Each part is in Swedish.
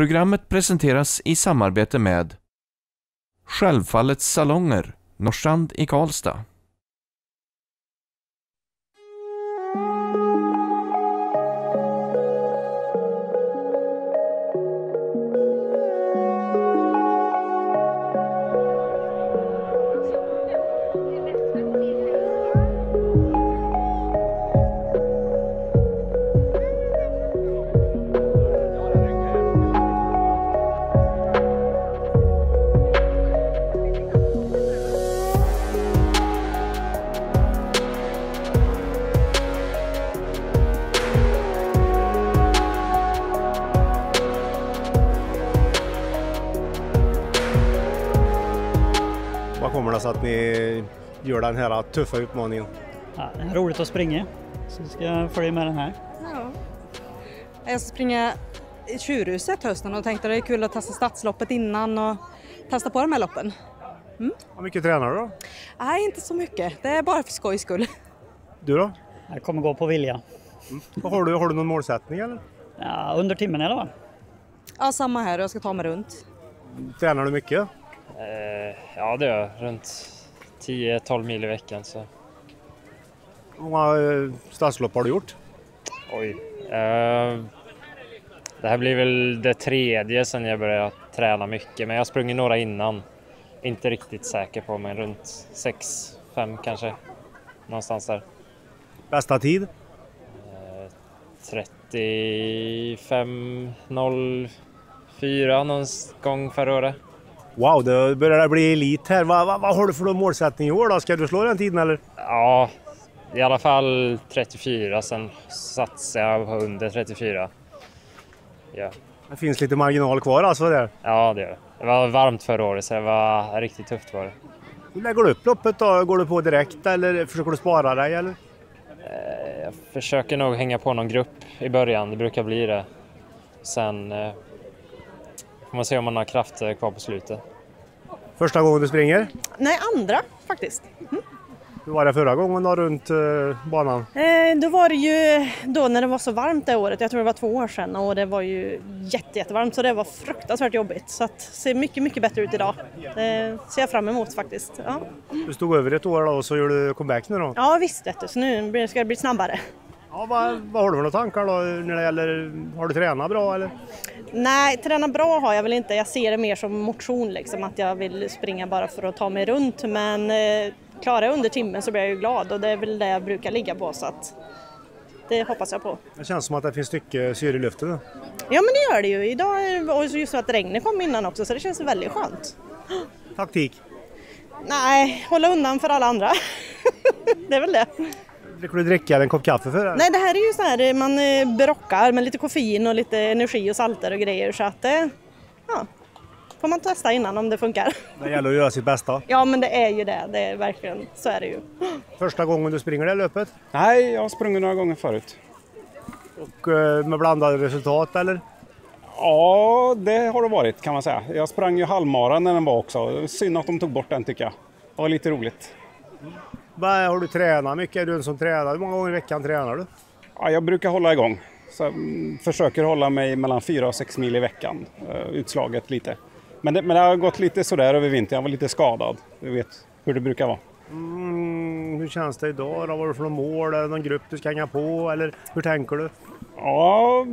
Programmet presenteras i samarbete med Självfallets salonger, Norrstrand i Karlstad. Vad kommer det sig att ni gör den här tuffa utmaningen? Ja, det är roligt att springa, så ska jag följa med den här. Ja. Jag ska springa i Tjurhuset hösten och tänkte att det är kul att testa stadsloppet innan och testa på de här loppen. Hur mycket tränar du då? Nej, inte så mycket. Det är bara för skojs skull. Du då? Jag kommer gå på vilja. Har du någon målsättning eller? Ja, under timmen eller vad? Ja, samma här. Jag ska ta mig runt. Tränar du mycket? Ja, det är runt 10-12 mil i veckan. Så. Hur många stadslopp har du gjort? Oj. Det här blir väl det tredje sedan jag började träna mycket. Men jag har sprungit några innan. Inte riktigt säker på, men runt 6-5 kanske. Någonstans där. Bästa tid? 35.04 någon gång förra året. Wow, det börjar bli elit här. Vad har du för målsättning i år då? Ska du slå den tiden eller? Ja, i alla fall 34. Sen satsar jag på under 34. Ja. Det finns lite marginal kvar alltså där. Ja, det gör det. Det var varmt förra året så det var riktigt tufft var det. Hur lägger du upp loppet då? Går du på direkt eller försöker du spara dig eller? Jag försöker nog hänga på någon grupp i början, det brukar bli det. Sen får man se om man har kraft kvar på slutet. Första gången du springer? Nej, andra faktiskt. Hur var det förra gången då runt banan? Då var det ju då när det var så varmt det året, jag tror det var 2 år sedan och det var ju jättevarmt så det var fruktansvärt jobbigt. Så att det ser mycket bättre ut idag. Det ser jag fram emot faktiskt. Ja. Du stod över ett år då och så gör du comeback nu då? Ja visst, vet du, så nu ska det bli snabbare. Ja, vad har du för några tankar då när det gäller, har du tränat bra eller? Nej, träna bra har jag väl inte. Jag ser det mer som motion liksom, att jag vill springa bara för att ta mig runt. Men klarar jag under timmen så blir jag ju glad och det är väl det jag brukar ligga på så att det hoppas jag på. Det känns som att det finns mycket syre i luften. Då. Ja men det gör det ju. Idag är det just så att regnet kom innan också så det känns väldigt skönt. Taktik? Nej, hålla undan för alla andra. Det är väl det. Dricker du dricka eller en kopp kaffe för det? Nej, det här är ju så här man brockar med lite koffein och lite energi och salter och grejer så att ja, får man testa innan om det funkar. Det gäller att göra sitt bästa. Ja, men det är ju det. Det är verkligen, så är det ju. Första gången du springer det löpet? Nej, jag har sprungit några gånger förut. Och med blandade resultat eller? Ja, det har det varit kan man säga. Jag sprang ju halvmara när den var också. Synd att de tog bort den tycker jag. Det var lite roligt. Har du tränat mycket? Är du en som tränar? Hur många gånger i veckan tränar du? Ja, jag brukar hålla igång. Så försöker hålla mig mellan 4 och 6 mil i veckan. Utslaget lite. Men det har gått lite sådär över vintern. Jag var lite skadad. Du vet hur det brukar vara. Hur känns det idag? Vad har du för mål? Är det någon grupp du ska hänga på? Eller hur tänker du? Ja,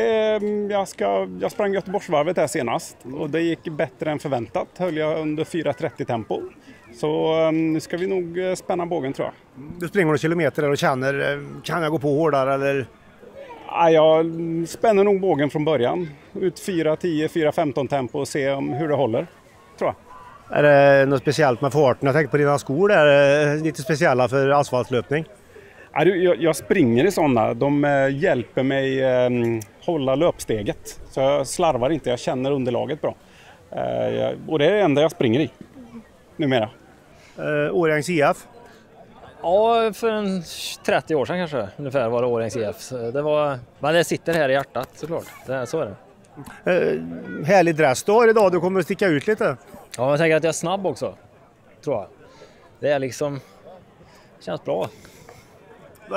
jag sprang Göteborgsvarvet här senast. Och det gick bättre än förväntat. Höll jag under 4.30 tempo. Så nu ska vi nog spänna bågen tror jag. Du springer några kilometer och känner, kan jag gå på hårdare eller? Ja, jag spänner nog bågen från början. Ut 4.10, 4.15 tempo och se hur det håller, tror jag. Är det något speciellt med farten? Jag tänkte på dina skor där, lite speciella för asfaltlöpning. Ja, jag springer i sådana. De hjälper mig hålla löpsteget. Så jag slarvar inte, jag känner underlaget bra. Och det är det enda jag springer i. Numera. Årjängs IF? Ja, för 30 år sedan kanske ungefär var det Årjängs IF. Men det sitter här i hjärtat såklart. Så är det. Härlig dress du har idag, du kommer att sticka ut lite. Ja, jag tänker att jag är snabb också, tror jag. Det är liksom, känns bra.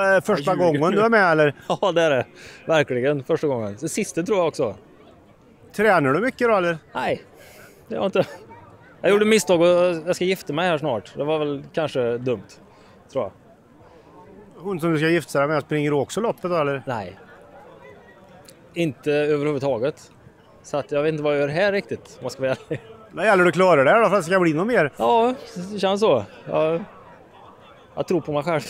Första gången du är med eller? Ja, det är det. Verkligen, första gången. Det sista tror jag också. Tränar du mycket då eller? Nej, det har jag inte. Jag gjorde misstag och jag ska gifta mig här snart. Det var väl kanske dumt, tror jag. Hon som du ska gifta dig med springer också loppet då eller? Nej. Inte överhuvudtaget. Så att jag vet inte vad jag gör här riktigt, om jag ska vara ärlig. Det gäller du att klara det här då för att det ska bli något mer. Ja, det känns så. Jag tror på mig själv.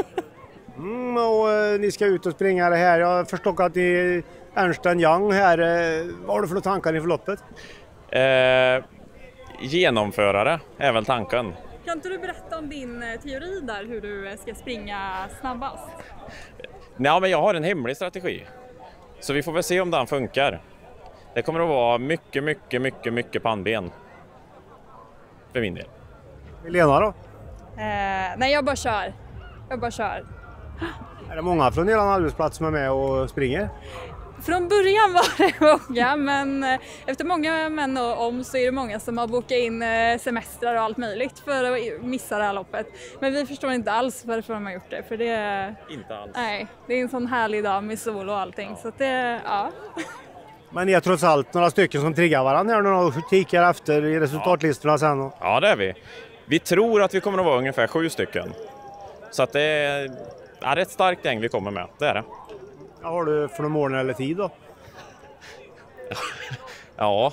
Och ni ska ut och springa det här. Jag har förstått att ni är Ernst & Young här. Vad har du för tankar inför loppet? Genomförare är väl tanken. Kan inte du berätta om din teori där, hur du ska springa snabbast? Nej, men jag har en hemlig strategi. Så vi får väl se om den funkar. Det kommer att vara mycket pannben. För min del. Helena då? Nej, jag bara kör. Är det många från er arbetsplats som är med och springer? Från början var det många, men efter många men och om så är det många som har bokat in semestrar och allt möjligt för att missa det här loppet. Men vi förstår inte alls varför de har gjort det, för det är... Inte alls. Nej, det är en sån härlig dag med sol och allting, så att det, ja. Men ni är trots allt några stycken som triggar varandra här och kikar efter i resultatlistorna sen. Ja, det är vi. Vi tror att vi kommer att vara ungefär 7 stycken. Så att det är ett starkt gäng vi kommer med, det är det. Vad har du för någon mål eller tid då? Ja,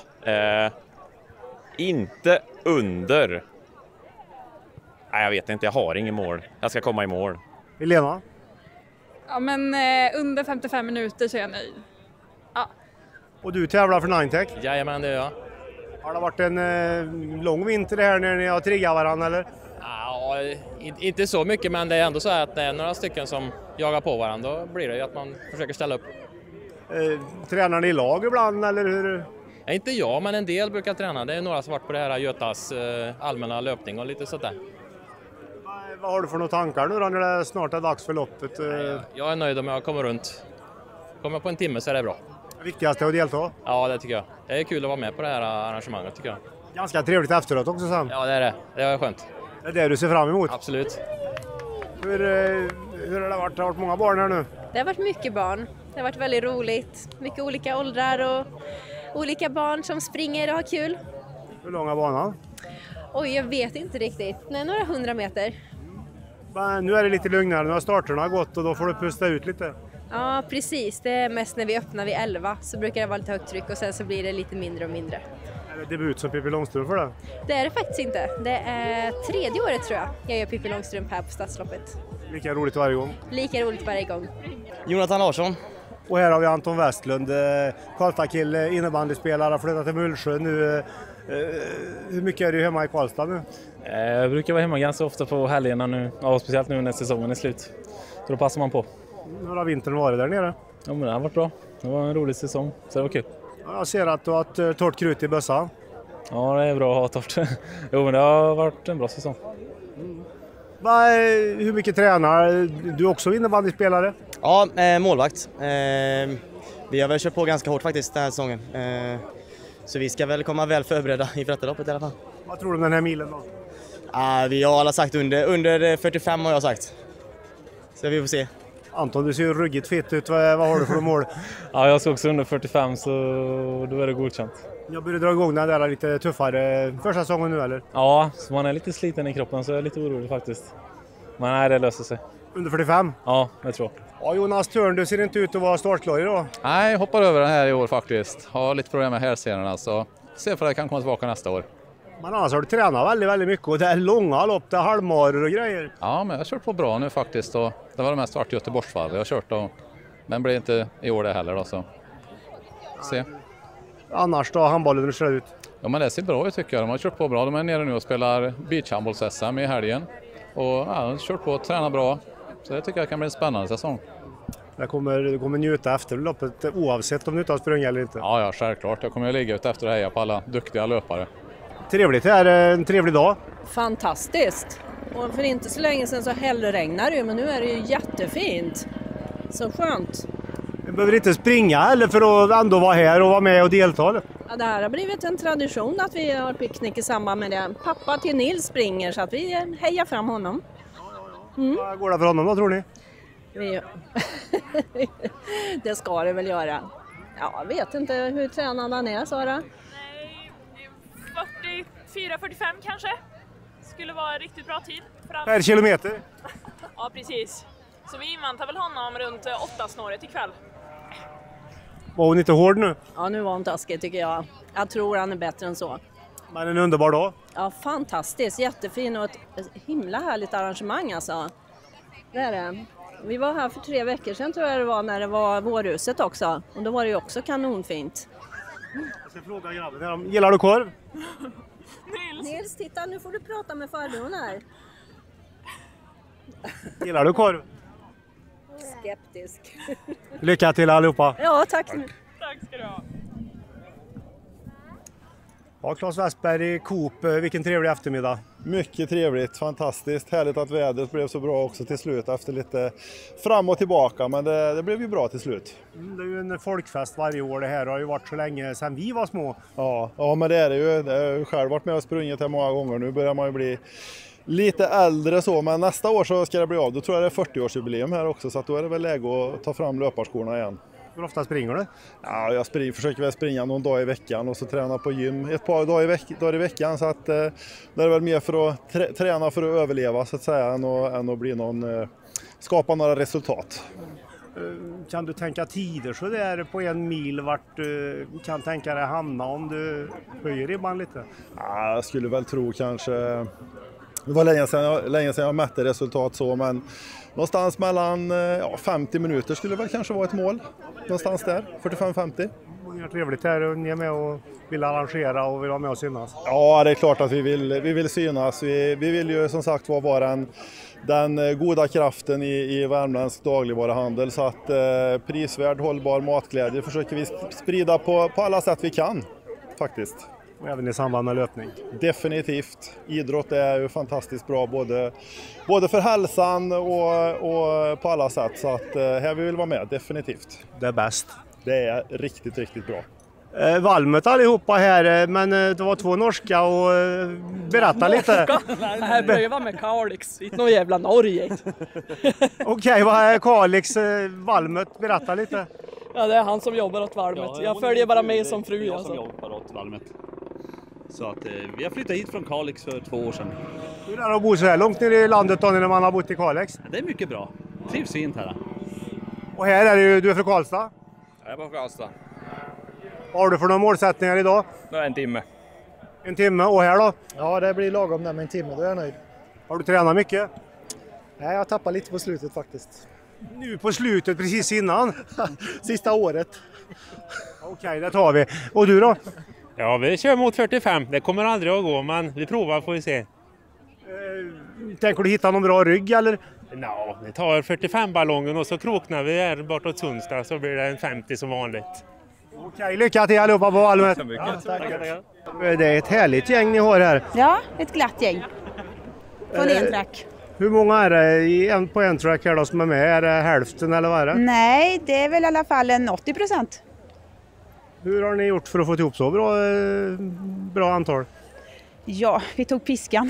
inte under. Nej, jag vet inte, jag har ingen mål. Jag ska komma i mål. Helena? Ja, men under 55 minuter så är jag nöjd. Ja. Och du tävlar för Ninetech? Jajamän, det är jag. Har det varit en lång vinter här när ni har triggat varandra eller? Ja, inte så mycket, men det är ändå så att det är några stycken som jagar på varandra. Då blir det ju att man försöker ställa upp. Tränar ni i lag ibland eller hur? Ja, inte jag, men en del brukar träna. Det är några som varit på det här Götas allmänna löpning och lite sånt där. Vad har du för några tankar nu då när det snart är dags för loppet? Jag är nöjd om jag kommer runt. Kommer jag på en timme så är det bra. Det viktigaste är att delta? Ja, det tycker jag. Det är kul att vara med på det här arrangemanget tycker jag. Ganska trevligt efteråt också sen. Ja, det är det. Det är skönt. Det är det du ser fram emot? Absolut. Hur har det varit? Det har varit många barn här nu? Det har varit mycket barn. Det har varit väldigt roligt. Mycket olika åldrar och olika barn som springer och har kul. Hur lång är banan? Oj, jag vet inte riktigt. Nej, några 100 meter. Men nu är det lite lugnare. Nu har starterna gått och då får du pusta ut lite. Ja, precis. Det är mest när vi öppnar vid 11 så brukar det vara lite högt tryck och sen så blir det lite mindre och mindre. Är det debut som Pippi Långstrump för det? Det är det faktiskt inte. Det är 3:e året tror jag gör Pippi Långstrump här på Stadsloppet. Lika roligt varje gång? Lika roligt varje gång. Jonathan Larsson. Och här har vi Anton Westlund, Karlstad-kille, innebandyspelare, har flyttat till Mullsjö nu. Hur mycket är du hemma i Karlstad nu? Jag brukar vara hemma ganska ofta på helgerna nu, ja, speciellt nu när säsongen är slut. Så då passar man på. Hur har vintern varit där nere? Ja, men det har varit bra. Det var en rolig säsong, så det var kul. Jag ser att du har ett torrt krut i bössan. Ja, det är bra att ha torrt. Jo, men det har varit en bra säsong. Hur mycket tränar du? Också innebandyspelare? Ja, målvakt. Vi har väl kört på ganska hårt faktiskt den här säsongen. Så vi ska väl komma väl förberedda i Vätterloppet i alla fall. Vad tror du om den här milen då? Vi har alla sagt under 45 har jag sagt. Så vi får se. Anton, du ser ju ruggigt fit ut. Vad har du för mål? Ja, jag ska också under 45 så då är det godkänt. Jag börjar dra igång den där lite tuffare första säsongen nu eller? Ja, så man är lite sliten i kroppen så jag är lite orolig faktiskt. Men nej, det löser sig. Under 45? Ja, jag tror. Ja, Jonas Törn, du ser inte ut att vara startklar idag. Nej, jag hoppar över den här i år faktiskt. Har lite problem med hälsenorna så se för att jag kan komma tillbaka nästa år. Men annars har du tränat väldigt mycket och det är långa lopp, det är halvmaror och grejer. Ja, men jag har kört på bra nu faktiskt och det var det mest vart Göteborgsvarv jag har kört och men blir inte i år det heller då så. Se. Annars då, handbollen, hur ser det ut? Ja, men det ser bra ut tycker jag. De har kört på bra. De är nere nu och spelar beachhandbolls-SM i helgen. Och ja, de har kört på och tränat bra. Så det tycker jag kan bli en spännande säsong. Du kommer njuta efter loppet oavsett om du inte har sprungit eller inte? Ja, självklart. Jag kommer att ligga ut efter och heja på alla duktiga löpare. Trevligt, det är en trevlig dag. Fantastiskt. Och för inte så länge sedan så hällregnar det, men nu är det ju jättefint. Så skönt. Du behöver inte springa eller för att ändå vara här och vara med och delta? Ja, det här har blivit en tradition att vi har picknick i samband med det. Pappa till Nils springer så att vi hejar fram honom. Vad går det för honom då tror ni? Det ska det väl göra. Ja, jag vet inte hur tränad han är, Sara. 44-45 kanske. Skulle vara en riktigt bra tid. Per kilometer? Ja, precis. Så vi inväntar väl honom runt 8-snåret ikväll. Var hon inte hård nu? Ja, nu var hon taskig tycker jag. Jag tror han är bättre än så. Men en underbar dag? Ja, fantastiskt. Jättefin och ett himla härligt arrangemang alltså. Det är det. Vi var här för 3 veckor sedan tror jag det var när det var vårhuset också. Och då var det ju också kanonfint. Jag ska fråga grabben, gillar du korv? Nils, titta nu får du prata med farbrorn här. Gillar du korv? Skeptisk. Lycka till allihopa. Ja, tack. Tack ska du ha. Ja, Claes Westberg, Coop, vilken trevlig eftermiddag. Mycket trevligt, fantastiskt. Härligt att vädret blev så bra också till slut efter lite fram och tillbaka, men det blev ju bra till slut. Det är ju en folkfest varje år det här, har ju varit så länge sedan vi var små. Ja, men det är det ju. Jag har ju själv varit med och sprungit här många gånger. Nu börjar man ju bli lite äldre så, men nästa år så ska det bli av. Då tror jag det är 40-årsjubileum här också, så att då är det väl läge att ta fram löparskorna igen. Hur ofta springer du? Ja, jag försöker väl springa någon dag i veckan och så träna på gym ett par dagar i veckan. Så att det är väl mer för att träna för att överleva så att säga än att bli skapa några resultat. Kan du tänka tider så där på 1 mil vart du kan tänka dig hamna om du höjer ribban lite? Ja, jag skulle väl tro kanske, det var länge sedan jag mätte resultat så, men någonstans mellan 50 minuter skulle väl kanske vara ett mål. Någonstans där, 45-50. Det är trevligt här och ni är med och vill arrangera och vill vara med och synas. Ja, det är klart att vi vill synas. Vi vill ju som sagt vara den goda kraften i värmländsk dagligvaruhandel. Så att prisvärd, hållbar matglädje försöker vi sprida på alla sätt vi kan faktiskt. Och även i samband med löpning? Definitivt. Idrott är ju fantastiskt bra både för hälsan och på alla sätt. Så att här vi vill vara med, definitivt. Det är bäst. Det är riktigt, riktigt bra. Valmet allihopa här, men det var 2 norska och berätta lite. Nej, börjar vara med Kalix, inte någon jävla Norge. Okej, vad är Kalix, Valmet, berätta lite. Ja, det är han som jobbar åt Valmet. Jag följer bara med som fru. Jag som jobbar åt Valmet. Så att vi har flyttat hit från Kalix för 2 år sedan. Hur är det att bo så här långt ner i landet då när man har bott i Kalix? Det är mycket bra. Trivs fint här. Och här är du är från Karlstad? Jag är från Karlstad. Vad har du för några målsättningar idag? Det är 1 timme. 1 timme, och här då? Ja, det blir lagom där med 1 timme, då är jag nöjd. Har du tränat mycket? Nej, jag tappar lite på slutet faktiskt. Nu på slutet, precis innan? Sista året. Okej, det tar vi. Och du då? Ja, vi kör mot 45. Det kommer aldrig att gå, men vi provar får vi se. Tänker du hitta någon bra rygg eller? Ja, vi tar 45-ballongen och så kroknar vi här bortåt Sundstad så blir det en 50 som vanligt. Okej, lycka till allihopa på Valmet. Ja, tackar. Det är ett härligt gäng ni har här. Ja, ett glatt gäng. Från en track. Hur många är det på en track här då som är med? Är det hälften eller vad är det? Nej, det är väl i alla fall en 80%. Hur har ni gjort för att få ihop så bra antal? Ja, vi tog piskan.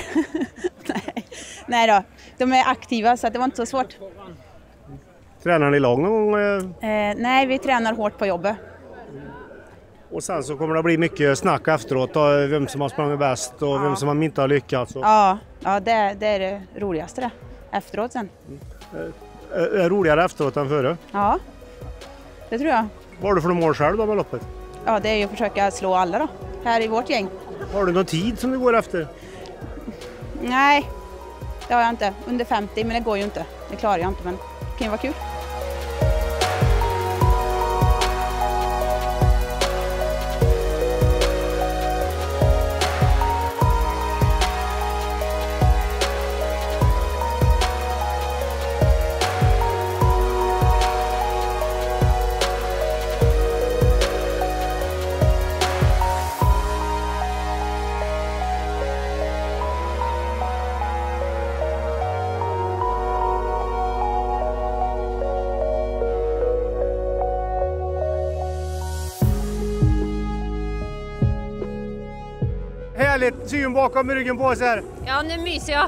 Nej då, de är aktiva så det var inte så svårt. Tränar ni lag någon gång? Nej, vi tränar hårt på jobbet. Och sen så kommer det bli mycket snack efteråt, vem som har sprungit bäst och vem som inte har lyckats. Ja, det är det roligaste det. Efteråt sen. Är roligare efteråt än före? Ja, det tror jag. Vad har du för mål själv då med loppet? Ja, det är ju att försöka slå alla då, här i vårt gäng. Har du någon tid som du går efter? Nej, det har jag inte. Under 50, men det går ju inte. Det klarar jag inte, men det kan ju vara kul. Härligt syn bakom ryggen på oss här. Ja, nu myser jag.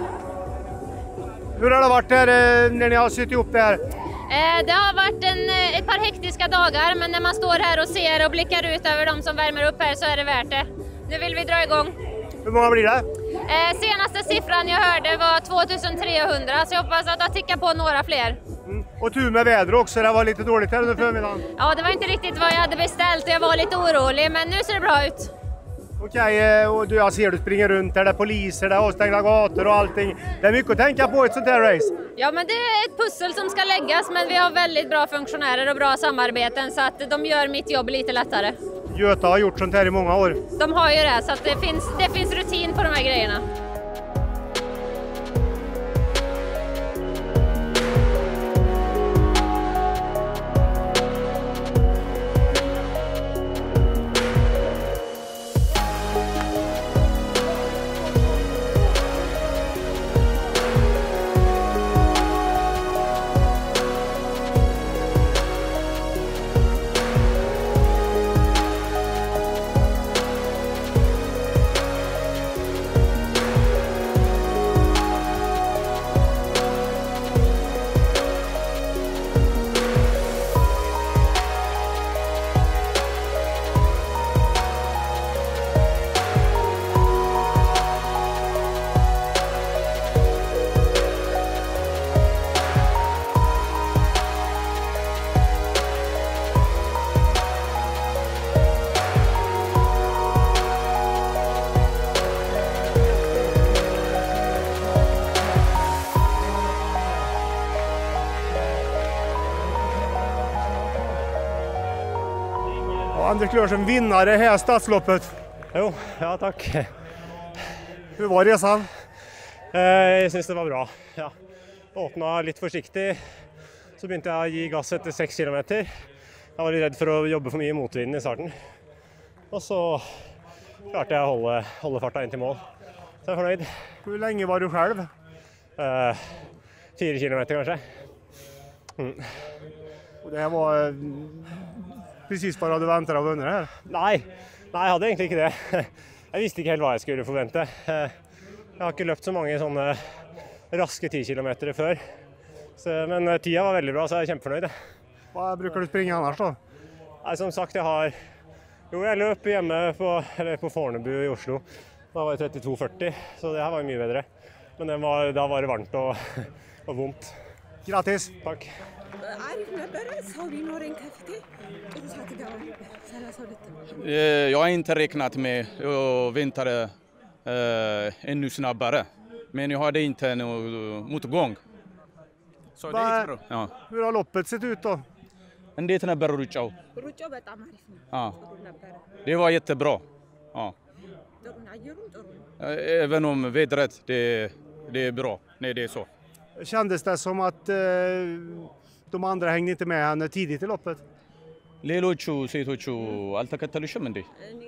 Hur har det varit här när ni har sytt ihop det här? Det har varit ett par hektiska dagar, men när man står här och ser och blickar ut över de som värmer upp här så är det värt det. Nu vill vi dra igång. Hur många blir det? Senaste siffran jag hörde var 2300, så jag hoppas att jag tickar på några fler. Och tur med väder också, det var lite dåligt här under förmiddagen. Ja, det var inte riktigt vad jag hade beställt och jag var lite orolig, men nu ser det bra ut. Okej, och jag ser du springer runt där det är poliser, det är avstängda gator och allting. Det är mycket att tänka på ett sånt här race. Ja, men det är ett pussel som ska läggas, men vi har väldigt bra funktionärer och bra samarbeten så att de gör mitt jobb lite lättare. Göta har gjort sånt här i många år. De har ju det, så att det finns rutin på de här grejerna. Anders Klörsen, vinnare här stadsloppet. Jo, ja tack. Hur var resan? Jag syns det var bra. Ja. Öppnade lite försiktigt, så började jag ge gas efter 6 kilometer. Jag var rädd för att jobba för mycket motvind i starten. Och så klarte jag hålla farten in till mål. Så jag är förnöjd. Hur länge var du själv? 4 kilometer kanske. Och det här var precis vad du väntade av vunnit här? Nej, jag hade egentligen inte det. Jag visste inte helt vad jag skulle förvänta. Jag har inte löpt så många sådana raska 10 kilometer förr. Men tiden var väldigt bra, så jag är jätteförnöjd. Vad brukar du springa annars då? Som sagt, jag löp hemma på Fornebu i Oslo. Då var det 32,40, så det här var ju mycket bättre. Men då var det varmt och vondt. Grattis! Tack! Jag har inte räknat med att vänta ännu snabbare. Men jag hade inte någon motgång. Så det är bra. Ja. Hur har loppet sett ut då? እንዴት ነበር ሩጫው? Det var jättebra. Ja. Även om vädret det är bra när det är så. Kändes det som att de andra hängde inte med henne tidigt i loppet? ሌሎቹ ሴቶቹ አልተከተሉሽም እንዴ?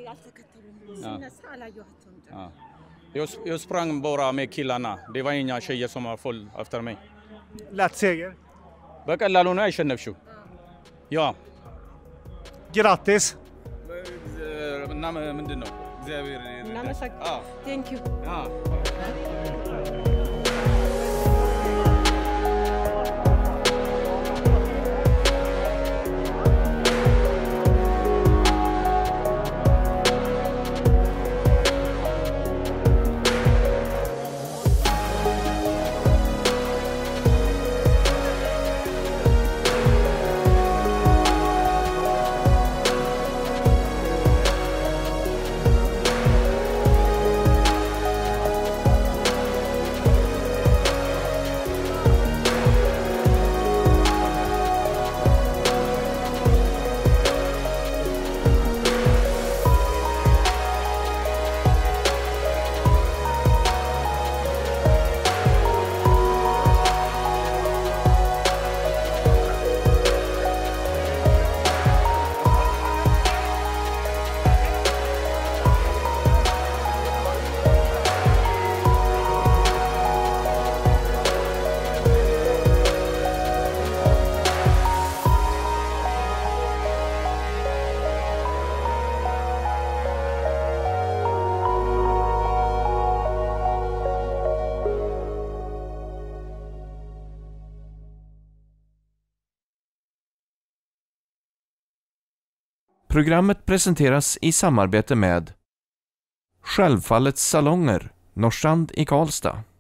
Jag sprang bara med killarna. Det var inga tjejer som var full efter mig. Lätt seger. በቀላሉ ነው ያሸነፍሽው. Ja. Grattis. እና ምንድነው? እግዚአብሔር Thank you. Programmet presenteras i samarbete med Självfallets salonger, Norrstrand i Karlstad.